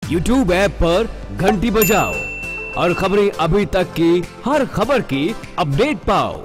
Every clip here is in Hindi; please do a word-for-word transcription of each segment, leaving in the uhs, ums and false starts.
यूट्यूब ऐप पर घंटी बजाओ और खबरें अभी तक की हर खबर की अपडेट पाओ।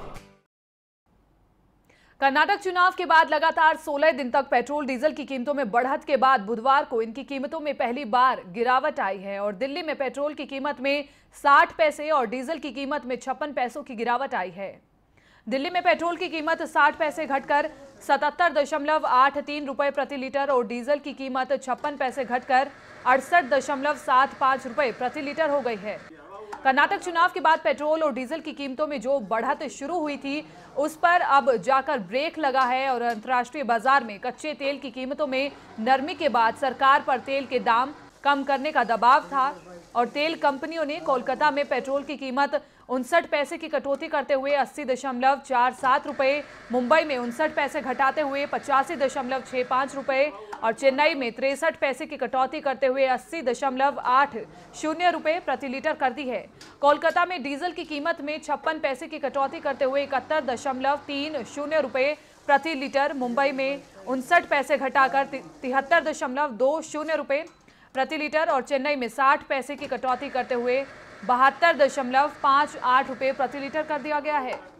कर्नाटक चुनाव के बाद लगातार सोलह दिन तक पेट्रोल डीजल की कीमतों में बढ़त के बाद बुधवार को इनकी कीमतों में पहली बार गिरावट आई है और दिल्ली में पेट्रोल की कीमत में साठ पैसे और डीजल की कीमत में छप्पन पैसों की गिरावट आई है। दिल्ली में पेट्रोल की कीमत साठ पैसे घटकर सतहत्तर दशमलव आठ तीन रुपए प्रति लीटर और डीजल की कीमत छप्पन पैसे घटकर अड़सठ दशमलव सात पाँच रुपए प्रति लीटर हो गई है। कर्नाटक चुनाव के बाद पेट्रोल और डीजल की कीमतों में जो बढ़त शुरू हुई थी उस पर अब जाकर ब्रेक लगा है और अंतर्राष्ट्रीय बाजार में कच्चे तेल की कीमतों में नरमी के बाद सरकार पर तेल के दाम कम करने का दबाव था और तेल कंपनियों ने कोलकाता में पेट्रोल की कीमत उनसठ पैसे की कटौती करते हुए अस्सी दशमलव चार सात रुपये, मुंबई में उनसठ पैसे घटाते हुए पचासी दशमलव छः पाँच रुपये और चेन्नई में तिरसठ पैसे की कटौती करते हुए अस्सी दशमलव आठ शून्य रुपये प्रति लीटर कर दी है। कोलकाता में डीजल की कीमत में छप्पन पैसे की कटौती करते हुए इकहत्तर दशमलव तीन शून्य रुपये प्रति लीटर, मुंबई में उनसठ पैसे घटाकर तिहत्तर दशमलव दो शून्य रुपये प्रति लीटर और चेन्नई में साठ पैसे की कटौती करते हुए बहत्तर दशमलव पाँच आठ रुपये प्रति लीटर कर दिया गया है।